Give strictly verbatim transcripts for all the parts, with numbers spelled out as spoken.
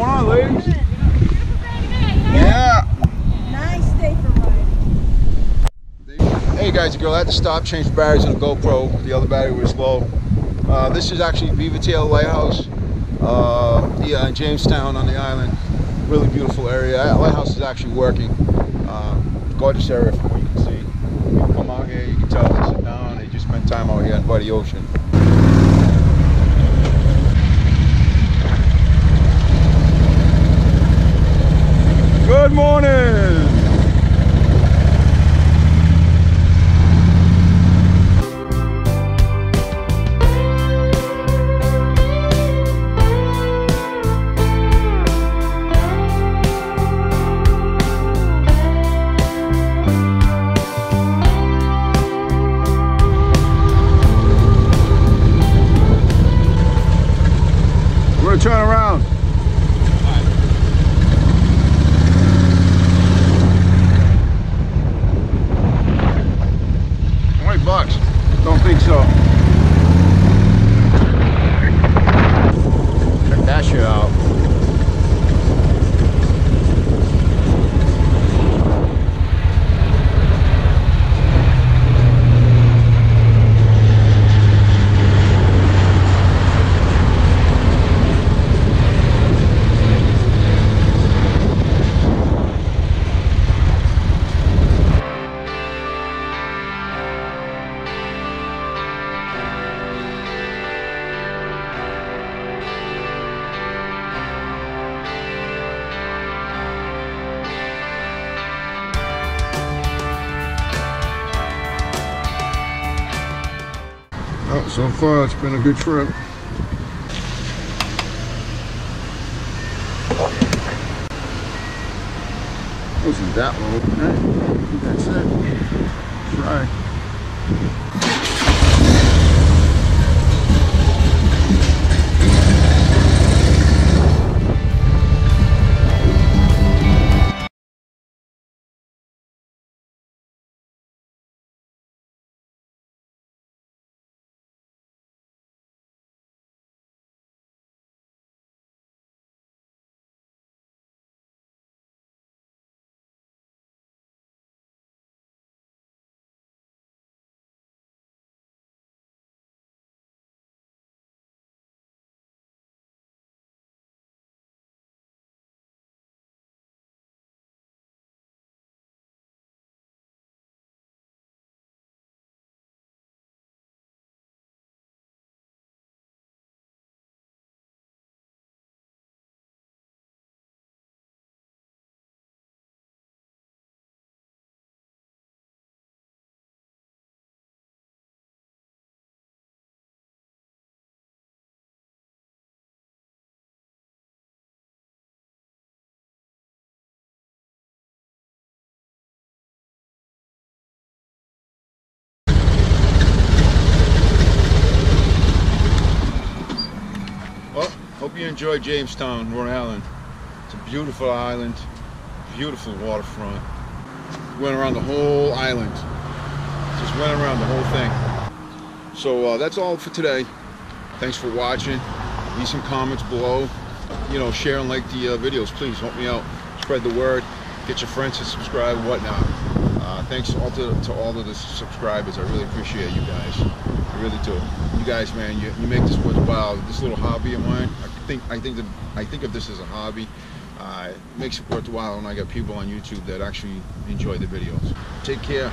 going on, ladies? Good. Beautiful day today, huh? Yeah. Nice day for riding. Hey guys, the girl had to stop, change batteries on the GoPro. The other battery was low. Uh, this is actually Beaver Tail Lighthouse, uh, yeah, in Jamestown on the island. Really beautiful area. That lighthouse is actually working. Uh, gorgeous area from what you can see. You can come out here, you can tell they sit down, they just spend time out here by the ocean. Good morning! We're gonna turn around. twenty bucks. Don't think so. Check that shit out. Oh, so far it's been a good trip. Wasn't that low. Hey, that's it. Try. Well, hope you enjoyed Jamestown, Rhode Island. It's a beautiful island, beautiful waterfront. Went around the whole island. Just went around the whole thing. So uh, that's all for today. Thanks for watching. Leave some comments below. You know, share and like the uh, videos. Please help me out. Spread the word. Get your friends to subscribe and whatnot. Uh, thanks all to, to all of the subscribers. I really appreciate you guys. I really do. You guys, man, you, you make this worthwhile. This little hobby of mine, I think I think that I think of this as a hobby. Uh, it makes it worthwhile, and I got people on YouTube that actually enjoy the videos. Take care.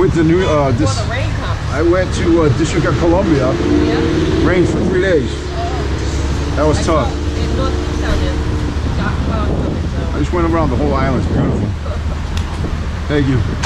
went to New uh this Before the rain comes. I went to uh, District of Columbia. Yeah. Rained for three days. That was I tough. saw in Northeast down there. Got clouds coming, so. I just went around the whole island. It's beautiful. Thank you.